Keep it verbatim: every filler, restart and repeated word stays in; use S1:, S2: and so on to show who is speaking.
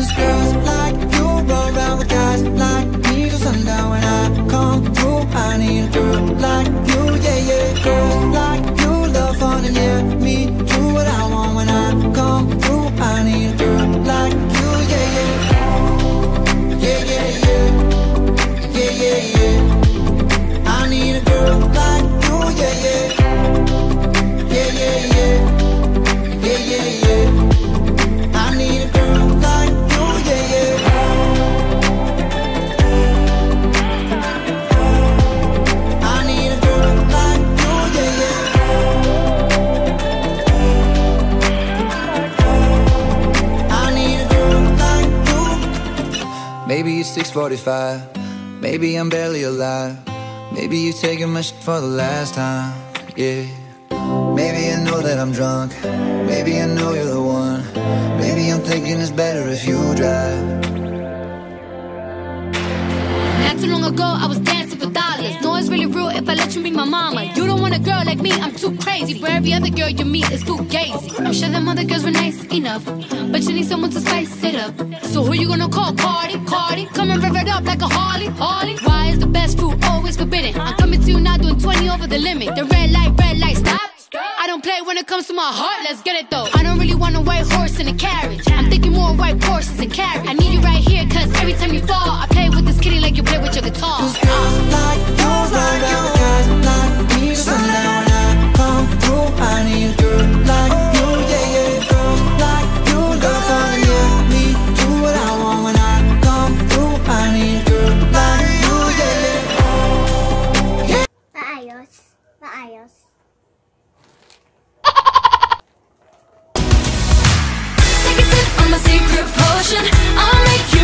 S1: 'Cause girls like you run around with guys like me till sundown. When I come through, I need a girl like you, yeah, yeah. Girls like you love fun and yeah, me do what I want. When I come through, I need a girl like you, yeah, yeah. Yeah, yeah, yeah. Yeah, yeah, yeah. I need a girl like you, yeah, yeah. Yeah, yeah, yeah. Yeah, yeah, yeah. I need a girl like you, yeah, yeah. I need a girl like you, yeah, yeah. I need a girl like you. Maybe it's six forty-five. Maybe I'm barely alive. Maybe you're taking my shit for the last time, yeah. Maybe I know that I'm drunk. Maybe I know you're the one. Maybe I'm thinking it's better if you drive.
S2: Not too long ago, I was dancing for dollars. No, it's really real if I let you be my mama. You don't want a girl like me, I'm too crazy. But every other girl you meet is too gazy. I'm sure them other girls were nice enough, but you need someone to spice it up. So who you gonna call? Cardi, Cardi. Come and rev it up like a Harley, Harley. Why is the best fruit always forbidden? I'm coming to you now doing twenty over the limit. The red light, red light, stop. I don't play when it comes to my heart, let's get it though. I don't really want a white horse in a carriage. I'm thinking more white horses and carriage. I need you right here, cause every time you fall, I play with this kitty like you play with your guitar.
S1: 'Cause girls like you run around with guys like me till sundown. When I come through, I need a girl like you, yeah, yeah. Girls like you love fun and yeah, me do what I want. When I come through, I need a girl like you, yeah, yeah.
S3: Maayos. Maayos.
S2: Take a sip of my secret potion, I'll make you